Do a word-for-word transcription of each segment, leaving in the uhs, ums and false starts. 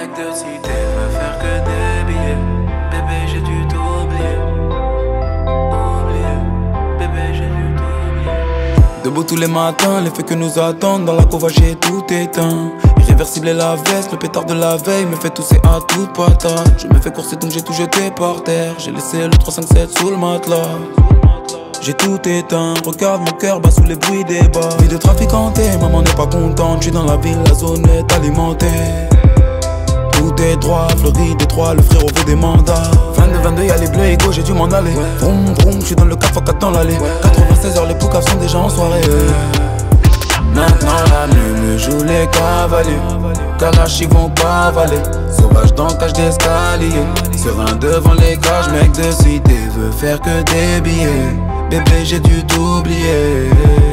mec de cité veut faire que des billets. Bébé, j'ai dû t'oublier. Oublier, bébé, j'ai dû t'oublier. Debout tous les matins, les faits que nous attendent. Dans la cova j'ai tout éteint. Irréversible est la veste, le pétard de la veille me fait tousser à toute patate. Je me fais courser donc j'ai tout jeté par terre. J'ai laissé le trois cinq sept sous le matelas. J'ai tout éteint, regarde mon cœur bat sous les bruits des bas. Vie de traficanté, maman n'est pas contente. J'suis dans la ville, la zone est alimentée. Tout est droit, fleuri Détroit, le frérot veut des mandats. Vingt-deux vingt-deux y'a les bleus égaux, j'ai dû m'en aller. Vroom vroom, j'suis dans le quatre fois quatre dans l'allée. Quatre-vingt-seize heures, les poucaves sont déjà en soirée. Maintenant la nuit me joue les cavaliers. Kalash ils vont cavaler. Sauvage dans cage d'escalier. Serein devant les cages, mec de cité veut faire que des billets. Bébé j'ai dû t'oublier.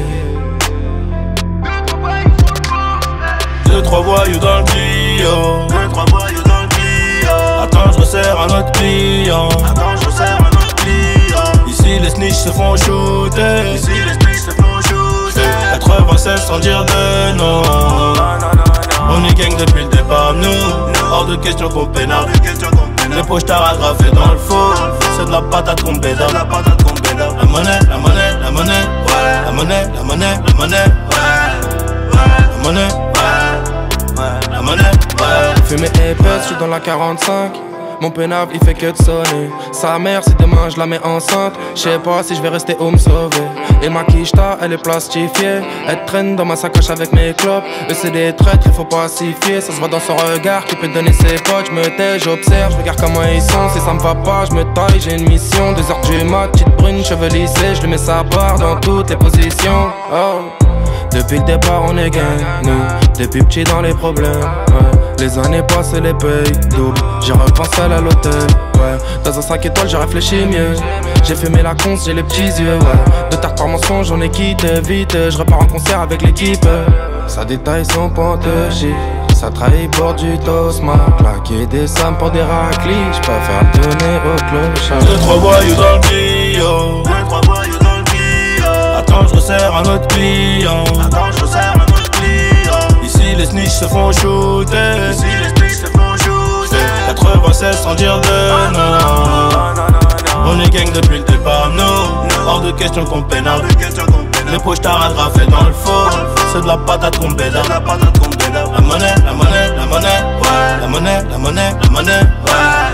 Deux trois voyous dans le client. Deux trois voyous dans le client. Attends je resserre un autre client. Attends je resserre un autre client. Ici les snitches se font shooter. Ici les snitches se font shooter. quatre-vingt-seize sans dire de non. On est gang depuis le départ nous. Hors de question qu'on pénale. Les poches t'as agrafé dans le faux. C'est de la patate qu'on bédard. La patate qu'on bédard. La monnaie, la monnaie, la monnaie, ouais. La monnaie, la monnaie, la monnaie, ouais. La monnaie, ouais. La monnaie, ouais. Fumée épaisse, j'suis dans la quarante-cinq. Mon pénave il fait que de sonner. Sa mère si demain je la mets enceinte, j'sais pas si je vais rester ou me sauver. Et ma quicheta elle est plastifiée. Elle traîne dans ma sacoche avec mes clopes. Eux c'est des traîtres, il faut pas s'y fier. Ça se voit dans son regard qui peut donner ses potes. J'me tais, j'observe, j'regarde comment ils sont. Si ça me va pas, j'me taille, j'ai une mission. Deux heures du mat, petite brune, cheveux lissés. J'lui mets sa part dans toutes les positions. Oh. Depuis le départ on est gang, nous. Depuis petit dans les problèmes, ouais. Les années passées les payes double. J'ai repensé à l'hôtel, ouais. Dans un cinq étoiles j'ai réfléchi mieux. J'ai fumé la conce, j'ai les petits yeux, ouais. De tard par mensonge j'en ai quitté vite. Je repars en concert avec l'équipe. Ça détaille son pantechis. Ça trahit pour du tosma. Plaquer des sommes pour des raclis. J'préfère donner au clochard. Deux trois voyous dans le client. Deux trois voyous dans le client. Attends je resserre un autre client. Attends je resserre un autre client. Ici les snitches se font shooter. Ici les snitches se font shooter. quatre-vingt-seize sans dire de non. On est gang depuis le départ nous. Hors de question qu'on pénale. Les poches t'as rattrapé dans le faux. C'est de la patate qu'on bédard. La patate qu'on bédard. La monnaie, la monnaie, la monnaie, ouais. La monnaie, la monnaie, la monnaie, ouais.